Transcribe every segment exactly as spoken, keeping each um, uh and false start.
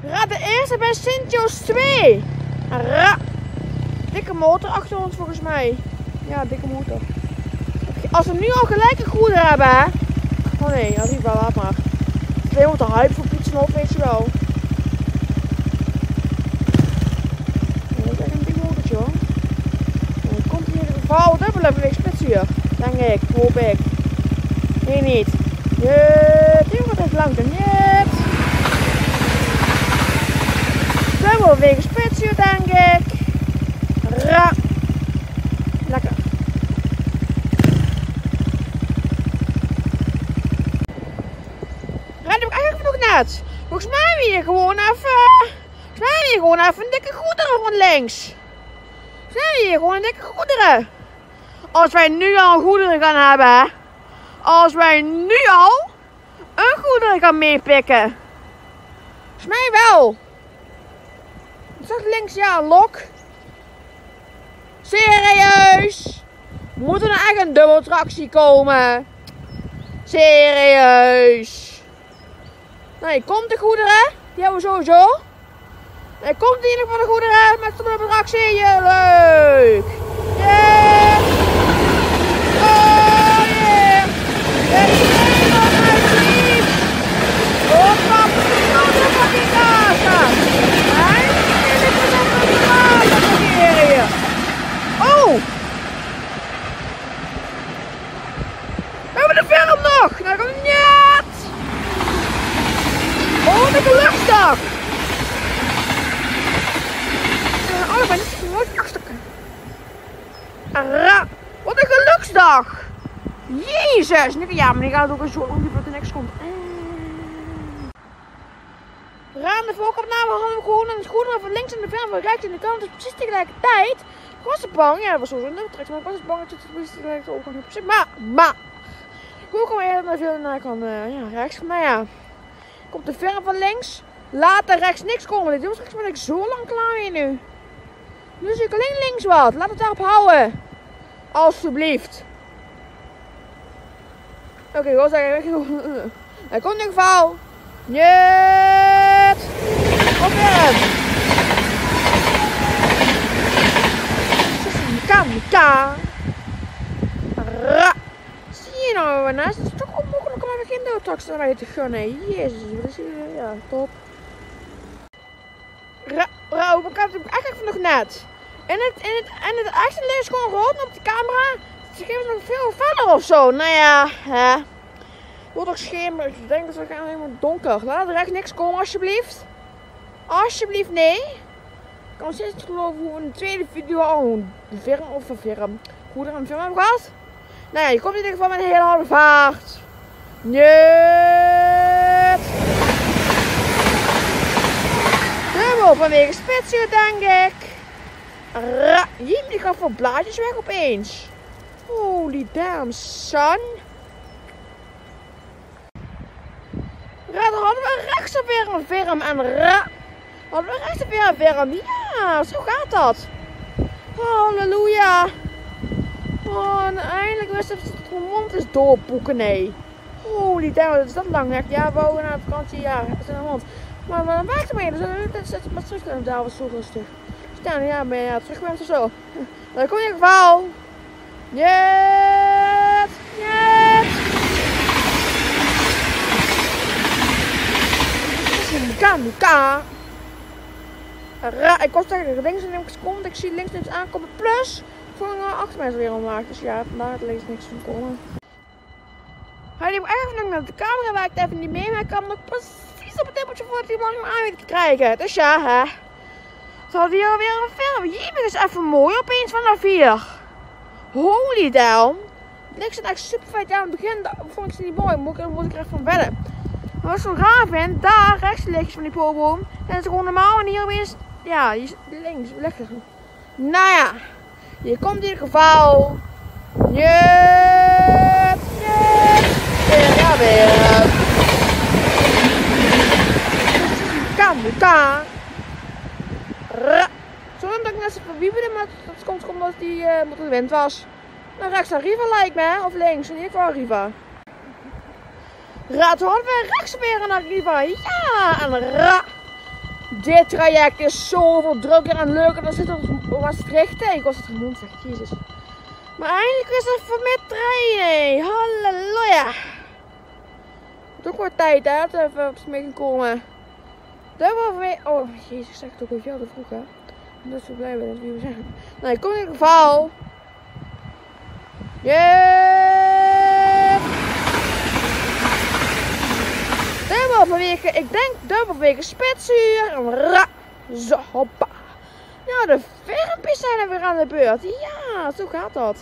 Ra, de eerste bij Sint-Joost twee. Ra. Dikke motor achter ons volgens mij. Ja, dikke motor. Als we nu al gelijk een goeder hebben, hè. Oh nee, Arriva, laat maar. Twee moet de hype voor poetsen op, weet je wel. Dat is echt een dik motortje hoor. En dan komt hier in ieder geval dubbele weegspitsuur. Denk ik, hoop ik. Nee, niet. Jut, die wordt echt lang dan jut. Dubbele weegspitsuur, denk ik. Ra. Lekker. Red ik eigenlijk nog net. Volgens mij hebben we hier gewoon even. Volgens mij hebben we hier gewoon even een dikke goederen van links. Volgens mij hebben we hier gewoon een dikke goederen. Als wij nu al een goederen gaan hebben. Als wij nu al een goederen gaan meepikken. Volgens mij wel. Ik zag links, ja, een lok. Serieus? Moet er nou echt een dubbeltractie komen? Serieus? Nee, komt de goederen. Die hebben we sowieso. Nee, komt in ieder geval de goederen met de dubbeltractie. Leuk. Yeah. Oh yeah. Het is helemaal mijn team. Oh, papa, ik kan er van die kazen. En ik moet nog een kazen parkeren. Oh! We hebben de film nog! Nou, kom niet! Oh, de geluksdag! Oh, ik ben niet nooit achtstukken. Wat een geluksdag! Jezus! Ja, maar die gaat ook zo lang dat er niks komt. Aan de voorkopname hadden we gewoon een goederen van links en de film van rechts aan de kant. Dus precies tegelijkertijd. Ik was bang, ja, dat was sowieso een nulltrek, maar ik was bang dat het precies tegelijkertijd ook nog precies. Maar, maar. Ik wil gewoon eerder naar veel naar kan, uh, ja, rechts. Nou ja. Komt de film van links. Laat er rechts niks komen. Dit was ben ik zo lang klaar mee nu. Nu zie ik alleen links wat. Laat het daarop houden. Alsjeblieft. Oké, okay, ik wil zeggen. Hij komt in ieder geval. Niet! Op hem! Mika, Mika! Ra! Zie je nou, naast? Het is toch onmogelijk om even geen doodtraks erbij te gunnen. Jezus, wat is hier? Ja, top. Ra, Ra, ik heb het eigenlijk nog net. En het, en het, en het echte is gewoon rood op de camera. Ze geven nog veel feller of zo. Nou ja, hè. Wordt ook schemer. Ik denk dat we gaan helemaal donker. Laat er echt niks komen, alsjeblieft. Alsjeblieft, nee. Ik kan steeds geloven hoe we in de tweede video al een firm of een firm. Hoe er een firm hebben gehad. Nou ja, je komt in ieder geval met een hele harde vaart. Niet. Dubbel vanwege spitsuur, denk ik. Ra. Jim, die gaat voor blaadjes weg opeens. Holy damn, son. Ja, dan hadden we rechts weer een firm en ra. Hadden we rechts weer een firm. Ja, zo gaat dat. Halleluja. Oh, en eindelijk wist het dat mijn mond is doorpoeken, nee. Holy damn, dat is dat lang echt. Ja, we wonen naar vakantie, ja, het is in de mond. Maar, maar dan maakt het mee, dus dat zet maar terug en daar was zo rustig. Staan, ja, maar ja, terug bent of zo. Dan kom je in ieder geval. Jet, jet. Mika, Mika. Ra, ik was tegen links en links komt. Ik zie links niks aankomen. Plus, voor een achter mij is weer omlaag. Dus ja, vandaar het links niks van komen. Hij liep eigenlijk nog naar de camera, werkt even niet mee. Maar ik kan nog precies op het tippeltje voordat hij lang aan weet te krijgen. Dus ja, hè. Ze hadden hier alweer een film. Jee, is even mooi opeens vanaf hier. Holy damn. Niks is echt super vet. Ja, aan het begin vond ik ze niet mooi. Moet ik, moet ik er echt van wedden. Maar wat ik zo raar vind, daar rechts ligt van die poolboom. En het is gewoon normaal en hier opeens, ja, hier links, lekker. Nou ja, hier komt in ieder geval. Jet, jet. Weer, ja, weer. Kan, kan. Sorry dat ik net zo verwiebelde, maar dat komt omdat die uh, omdat het wind was. Nou, rechts Arriva lijkt me, hè? Of links, in ieder geval Arriva. Ra, toen hadden we rechts weer een Arriva. Ja, en ra. Dit traject is zoveel drukker en leuker dan zit op Maastricht. Ik was het genoemd, zeg Jezus. Maar eindelijk is het voor met treinen. Halleluja. Het is ook wat tijd hè, dat we even op mee komen. Dubbel weer. Oh, Jezus, ik zeg het ook al veel te vroeg hè. Dat is zo blij met dat we zeggen. Nou, ik kom in ieder geval. Yeah. Dubbel vanwege, ik denk dubbel vanwege spitsuur. En ra. Zo, hoppa. Nou, de filmpjes zijn er weer aan de beurt. Ja, zo gaat dat.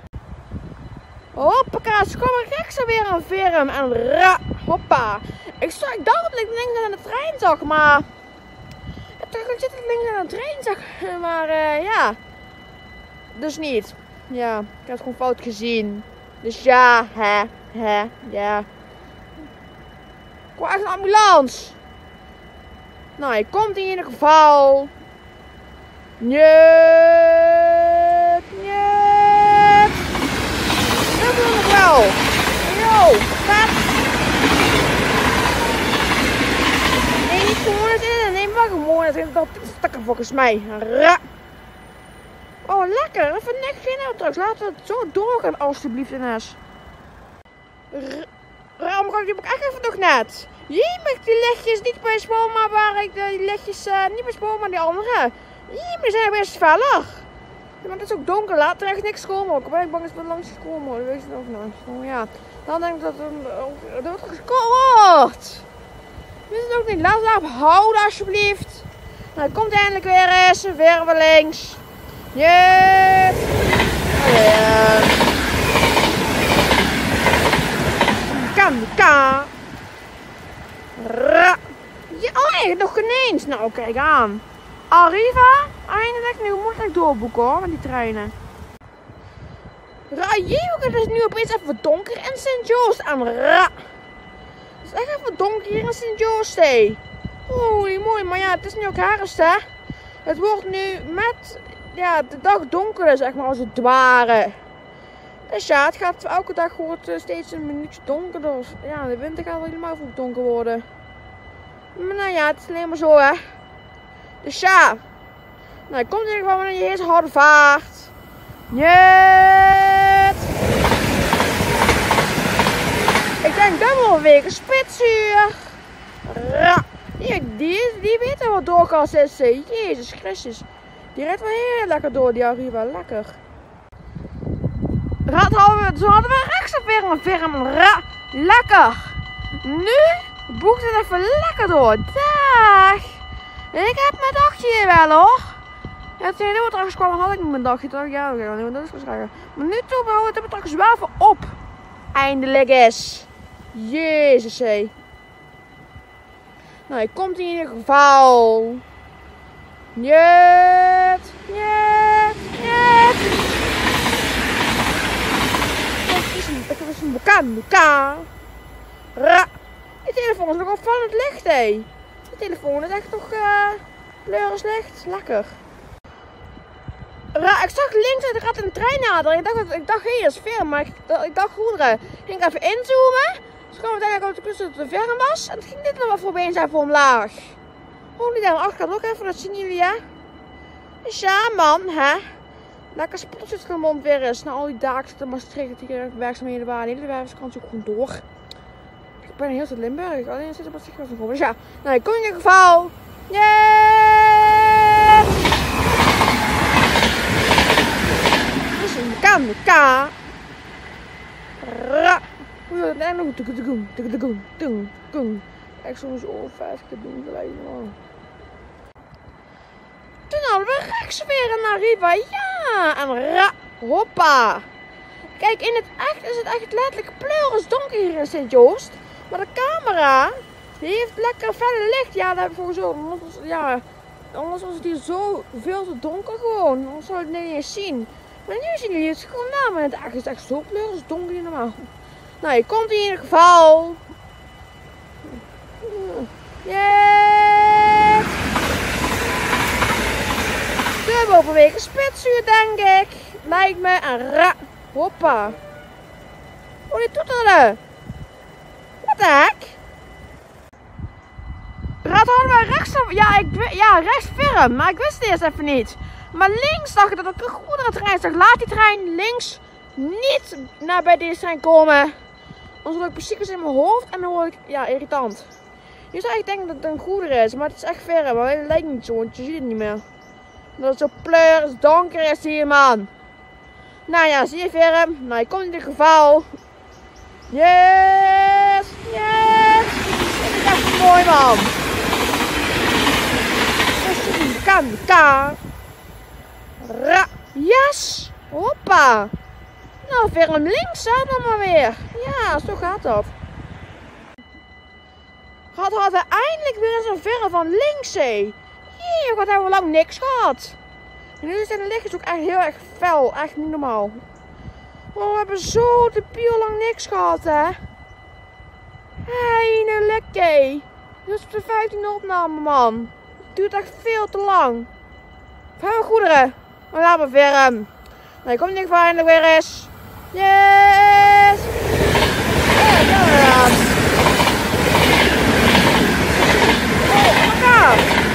Hoppaka, ze komen rechts weer een firm. En ra. Hoppa. Ik, zag, ik dacht dat ik links aan de trein zag, maar... Ik dacht dat ik links aan de trein zag. Maar uh, ja. Dus niet. Ja, ik heb het gewoon fout gezien. Dus ja, hè, hè, ja. Waar is een ambulance? Nou, je komt in ieder geval. Niet, niet. Dat wil ik wel. Yo, vet. Nee, niet gewoon het in. Nee, maar gewoon het in. Dat is stukken volgens mij. Ra. Oh, lekker. Even niks geen straks. Laten we het zo doorgaan, alstublieft, Ines. Waarom kan ik ook echt even nog net? Hier mag die lichtjes niet bij Spoma, waar ik de lichtjes uh, niet bij Spoma, maar die andere. Hier zijn best feller. Ja, maar het is ook donker, laat er echt niks komen. Ik ben bang dat het langs gekomen wordt. Weet je het ook nog? Oh, ja. Dan denk ik dat het wordt gescoord. Weet het ook niet. Laat het op houden alsjeblieft. Nou, het komt eindelijk weer eens. Weer weer links. Yes. Ja. Kan, kan. Ra. Ja, oh, echt nog geen eens. Nou, kijk aan. Arriva. Eindelijk. Nu moet ik doorboeken hoor, met die treinen. Ra, jee, het is nu opeens even donker in Sint-Joost. En ra. Het is echt even donker hier in Sint-Joost, hé. Holy mooi, maar ja, het is nu ook herfst, hè. Het wordt nu met, ja, de dag donkerder, zeg maar, als het ware. Dus ja, het gaat elke dag wordt steeds een minuutje donkerder. Ja, de winter gaat wel helemaal vroeg donker worden. Maar nou ja, het is alleen maar zo, hè. Dus ja. Nou, komt in ieder geval wanneer je eerst harde vaart. Niet. Ik denk dubbel wegen spitsuur. Ra. Die, die, die weet wat doorgas is. Jezus Christus. Die rijdt wel heel lekker door, die Arriva. Lekker. Ra, hadden we, zo hadden we rechtsop weer een firm. Ra. Lekker. Nu boekt het even lekker door. Dag. Ik heb mijn dagje hier wel hoor. Ja, toen je nu trouwens kwam had ik niet mijn dagje. Toen dacht ik, ja, okay, dat is waarschijnlijk. Maar nu toe houdt het trouwens wel even op. Eindelijk eens. Jezus hé. Nou, je komt in ieder geval. Niet. Niet. Niet. Ik heb een bokaan. Bokaan. Ra. Die telefoon is nog opvallend licht hé. Die telefoon is echt toch uh, kleurenlicht. Lekker. Ra, ik zag links uit de rat een trein naderen. Ik dacht, ik dacht, hé, hey, dat is veel, maar ik, ik dacht goederen. Ging ik even inzoomen. Dus kwam uiteindelijk op de kust dat het te ver was. En het ging dit nog wel voor opeens even omlaag. Holy damn, achter gaat ook even, dat zien jullie hè. Dus ja man, hè. Lekker spot zit in de mond weer eens. Na al die dagen zitten Maastricht, die werkzaamheden waren. De hele werkskant ook gewoon door. Ik ben heel in Limburg, alleen zit er Maastricht was voor. Dus ja, nou ik kom in ieder geval. Yeah! Dus een kan, de K. Ra. Hoe het eindelijk nog doen, doen, doen, doen, doen. Echt zo'n zo vijf keer doen gelijk. Toen hadden we rechts weer een Arriva. Ja, en ra, hoppa. Kijk, in het echt is het echt letterlijk pleuris donker hier in Sint-Joost. Maar de camera, die heeft lekker felle licht. Ja, dat heb ik voor zo. Anders, ja, anders was het hier zo veel te donker gewoon. Anders zou je het niet eens zien. Maar nu zien jullie het gewoon na. Maar in het echt is het echt zo pleuris donker hier normaal. Nou, je komt in ieder geval. Yes! Dubbel vanwege spitsuur, denk ik. Lijkt me. En ra. Hoppa. Oh, die toeteren. What the heck? Ra, Gaat allemaal rechts, ja, ik, ja, rechts firm, maar ik wist het eerst even niet. Maar links dacht ik dat ik een goedere trein zag. Laat die trein links niet naar bij deze trein komen. Anders word ik precies in mijn hoofd en dan word ik, ja, irritant. Je zou eigenlijk denken dat het een goedere is, maar het is echt firm. Maar het lijkt niet zo, want je ziet het niet meer. Dat het zo pleurs donker is hier, man. Nou ja, zie je firm? Nou, je komt in dit geval. Yes! Yes! Dit is echt mooi, man. Kan, kan. Ra. Yes! Hoppa! Nou, firm links, hè, dan maar weer. Ja, zo gaat dat. Gaat hadden eindelijk weer eens een firm van links, hé. Jee, wat hebben we lang niks gehad. En nu zijn de lichtjes ook echt heel erg fel. Echt niet normaal. Oh, we hebben zo de piel lang niks gehad, hè. Eindelijk, hé. Dit is de vijftiende opname, man. Het duurt echt veel te lang. We hebben goederen. Maar laten we firm. Nou, je komt in ieder geval eindelijk weer eens. Yes! Ja, daar gaan we. Oh, elkaar.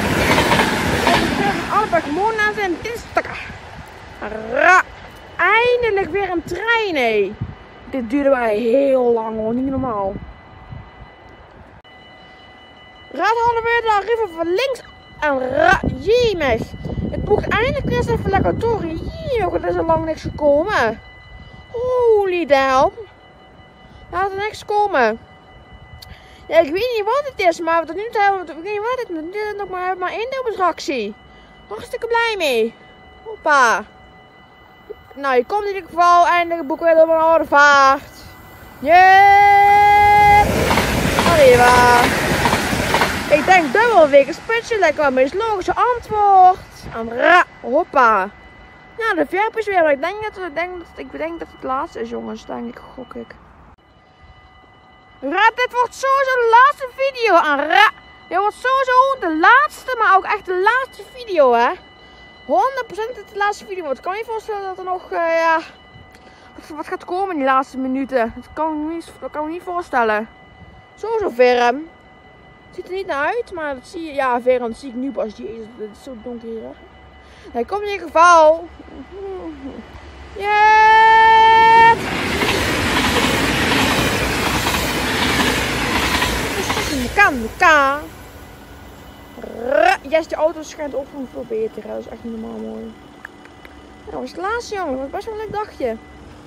Allebei gewoon aan zijn dinstak. Ra. Eindelijk weer een trein, hé. Dit duurde wij heel lang, hoor. Niet normaal. Raad hadden we de arriva van links en ra. Jemig. Het mocht eindelijk weer eens even lekker door. Jemig, er is al lang niks gekomen. Holy damn. Laat er niks komen. Ja, ik weet niet wat het is, maar tot nu toe hebben we, ik weet niet wat het is, dit is nog maar, maar één deelbetractie. Hartstikke blij mee. Hoppa. Nou, je komt in ieder geval eindelijk boeken weer op een oude vaart. Yeah! Arriva. Ik denk dubbel week spitsje, lekker het meest logische antwoord. En ra. Hoppa. Ja, de verp is weer, maar ik denk dat het, denk dat, ik denk dat het laatste is, jongens. Denk ik, gok ik. Ra, dit wordt sowieso de laatste video. En ra. Dit wordt sowieso de laatste, maar ook echt de laatste video, hè. honderd procent dat het de laatste video wordt. Ik kan me niet voorstellen dat er nog, uh, ja, wat gaat komen in die laatste minuten. Dat kan ik me niet, dat kan ik me niet voorstellen. Sowieso firm. Ziet er niet naar uit, maar dat zie je, ja, firm, dat zie ik nu pas. Jezus, het is zo donker hier, hè. Hij komt in ieder geval. Yeah! Kan, kan. Yes, de auto schijnt ook gewoon veel beter. Dat is echt niet normaal mooi. Nou, dat was het laatste, jongen. Dat was best wel een leuk dagje.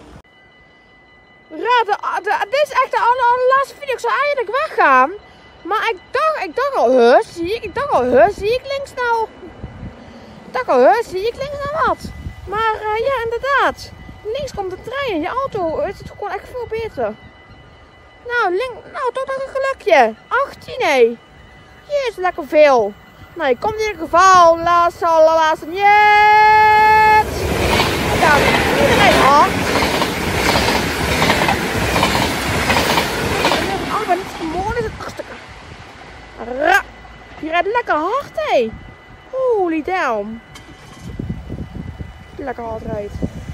Raad, de, de, dit is echt de aller, allerlaatste video. Ik zou eigenlijk weggaan. Maar ik dacht, ik dacht al, huh, zie ik? Ik dacht al, huh, zie ik links nou? Ik dacht al, huh, zie ik links nou wat? Maar uh, ja, inderdaad. Links komt de trein en je auto is het gewoon echt veel beter. Nou, link, nou toch nog een gelukje. achttien, hé. Jezus, lekker veel. Nou, je komt in ieder geval. Laatste, laatste. Yes! Ja, iedereen hard. Oh, maar niet gewoon is het hartstikke. Ra. Je rijdt lekker hard, hé. Holy damn. Lekker hard rijdt.